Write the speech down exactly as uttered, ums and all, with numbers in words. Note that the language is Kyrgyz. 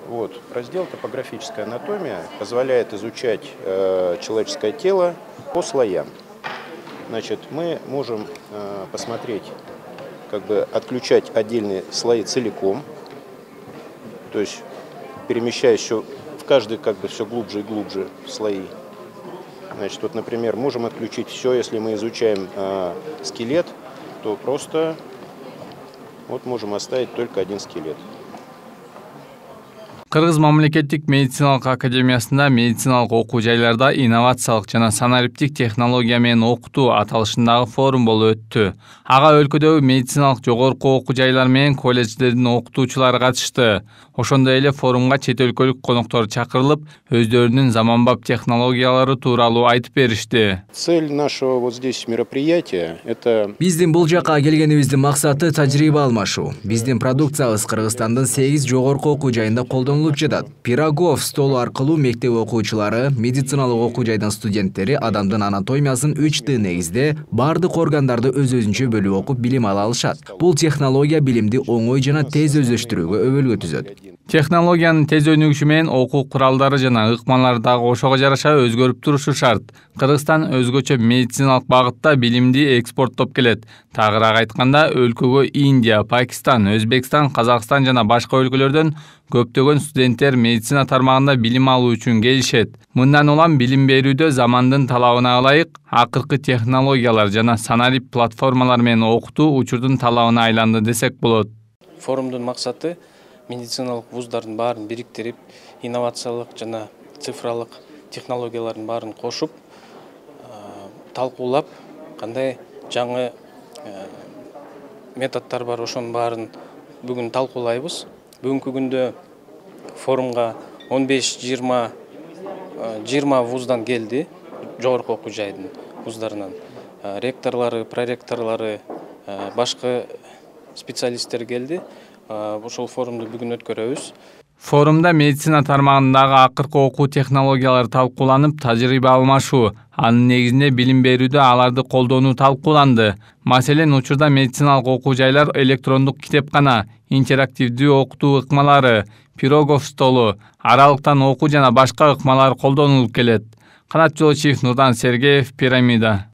Вот. Раздел «Топографическая анатомия» позволяет изучать э, человеческое тело по слоям. Значит, мы можем э, посмотреть, как бы отключать отдельные слои целиком, то есть перемещаясь все в каждый как бы все глубже и глубже в слои. Значит, вот, например, можем отключить все, если мы изучаем э, скелет, то просто вот можем оставить только один скелет. Кыргыз мамлекеттик медициналык академиясында медициналык окуу жайларда инновациялык жана санариптик технология менен окутуу аталышындагы форум болуп өттү. Ага өлкөдөгү медициналык жогорку окуу жайлар менен колледждердин окутуучулары катышты. Ошондой эле форумга чет өлкөлүк коноктор чакырылып, өздөрүнүн заманбап технологиялары тууралуу айтып беришти. Цель нашего вот здесь мероприятия – это… Биздин бул жака келгенибиздин максаты тажрыйба алмашуу. Биздин продукциябыз Кыргызстандын сегиз жогорку окуу жайында колдонулуп жатат. Пирогов столу аркылуу мектеп окуучулары, медициналык окуу жайдын студенттери адамдын анатомиясын үч д негизде бардык органдарды өз-өзүнчө бөлүп окуп билим ала алышат. Бул технология билимди оңой жана тез өздөштүрүүгө өбөлгө түзөт. Технологиянын тез өнүгүшү менен окуу куралдары жана ыкмалары дагы ошого жараша өзгөрүп турушу шарт. Кыргызстан өзгөчө медициналык багытта билимди экспорттоп келет. Тагыраак айтканда, өлкөгө Индия, Пакистан, Өзбекстан, Казакстан жана башка өлкөлөрдөн көптөгөн студенттер медицина тармагында билим алуу үчүн келишет. Мындан улам билим берүүдө замандын талабына ылайык акыркы технологиялар жана санарип платформалар менен окутуу учурдун талабына айланды десек болот. Форумдун максаты медициналык вуздардын баарын бириктирип, инновациялык жана цифралык технологиялардын баарын кошуп, талкуулап, кандай жаңы методдор бар, ошонун баарын бүгүн талкуулайбыз. Бүгүнкү күндө форумга он беш жыйырма вуздан келди, жогорку окуу жайдын вуздарынан. Ректорлору, проректорлору, башка специалисттер келди. Ошол форумду бүгүн өткөрөбүз. Форумда медицина тармагындагы акыркы окуу технологиялары талкууланып, тажрыйба алмашуу, анын негизинде билим берүүдө аларды колдонуу талкууланды. Маселен, учурда медициналык окуу жайлар электрондук китепкана, интерактивдүү окутуу ыкмалары, Пирогов столу, аралыктан окуу жана башка ыкмалар колдонулуп келет. Канат Жолчиев, Нурдан Сергеев, Пирамида.